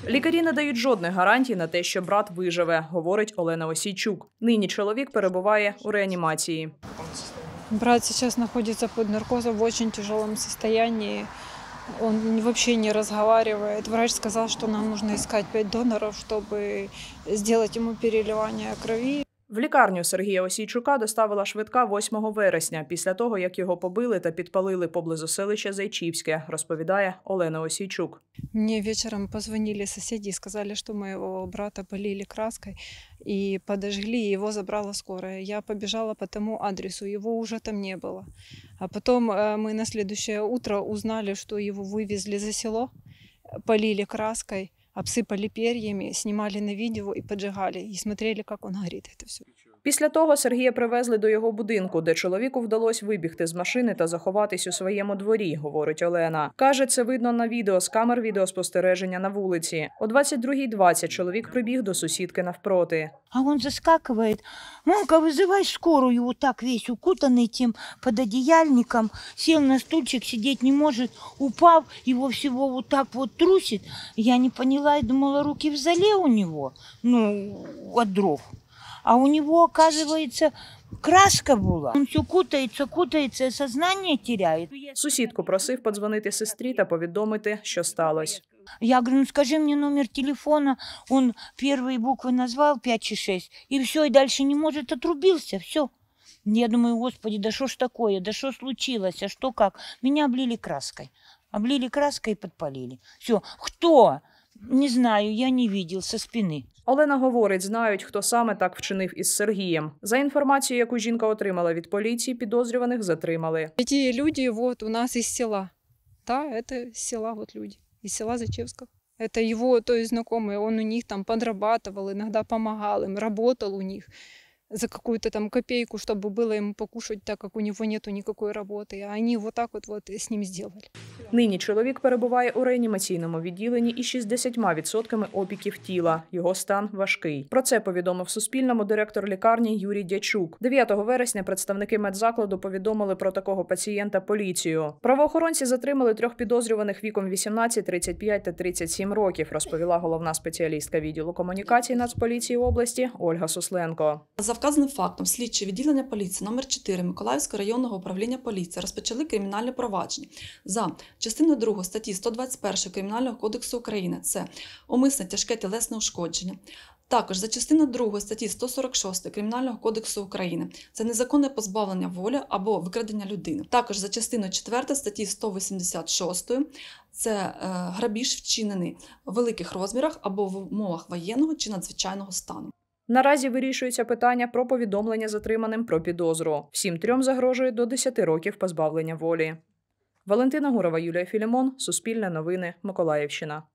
Лікарі не дають жодних гарантій на те, що брат виживе, говорить Олена Осійчук. Нині чоловік перебуває у реанімації. Брат сейчас находится под наркозом в очень тяжелом состоянии. Он вообще не разговаривает. Врач сказал, что нам нужно искать 5 доноров, чтобы сделать ему переливание крови. В лікарню Сергія Осійчука доставила швидка 8 вересня, після того, як його побили та підпалили поблизу селища Зайчівське, розповідає Олена Осійчук. Мне вечером позвонили соседи и сказали, что моего брата полили краской и подожгли, и его забрала скорая. Я побежала по тому адресу, его уже там не было. А потом мы на следующее утро узнали, что его вывезли за село, полили краской, обсыпали перьями, снимали на видео и поджигали, и смотрели, как он горит, это все. Після того Сергія привезли до його будинку, де чоловіку вдалося вибігти з машини та заховатись у своєму дворі, говорить Олена. Каже, це видно на відео з камер відеоспостереження на вулиці. О 22:20 чоловік прибіг до сусідки навпроти. А он заскакивает. Мамка, вызывай скорую, вот так весь укутанный тем пододеяльником. Сел на стульчик, сидеть не может, упав, его всего вот так вот трусит. Я не поняла, я думала, руки в зале у него, от дров. А у него, оказывается, краска була. Он все кутається, сознание теряет. Сусідку просив подзвонити сестрі та повідомити, що сталося. Я говорю, скажи мне номер телефона. Он первые буквы назвал, 5 чи 6, и все, и дальше не может, отрубился, все. Я думаю, господи, да что ж такое, да что случилось, а что как? Меня облили краской и подпалили. Все, кто? Не знаю, я не видел со спины. Олена говорить, знають, хто саме так вчинив із Сергієм. За інформацією, яку жінка отримала від поліції, підозрюваних затримали. Эти люди вот у нас из села. Да, это из села вот люди. Из села Зачевского. Это его, то есть знакомые, он у них там подрабатывал, иногда помогал им, работал у них за какую-то там копейку, чтобы было ему покушать, так как у него нету никакой работы. А они вот так вот с ним сделали. Нині чоловік перебуває у реанімаційному відділенні із 60% опіків тіла. Його стан важкий. Про це повідомив Суспільному директор лікарні Юрій Дячук. 9 вересня представники медзакладу повідомили про такого пацієнта поліцію. Правоохоронці затримали 3 підозрюваних віком 18, 35 та 37 років, розповіла головна спеціалістка відділу комунікацій Нацполіції області Ольга Сусленко. За вказаним фактом слідчі відділення поліції номер 4 Миколаївського районного управління поліції розпочали кримінальне провадження за частиною 2 статті 121 Кримінального кодексу України – це умисне тяжке тілесне ушкодження. Також за частиною 2 статті 146 Кримінального кодексу України – це незаконне позбавлення волі або викрадення людини. Також за частиною 4 статті 186 – це грабіж, вчинений у великих розмірах або в умовах воєнного чи надзвичайного стану. Наразі вирішується питання про повідомлення затриманим про підозру. Всім 3 загрожує до 10 років позбавлення волі. Валентина Гурова, Юлія Філімон, Суспільне новини, Миколаївщина.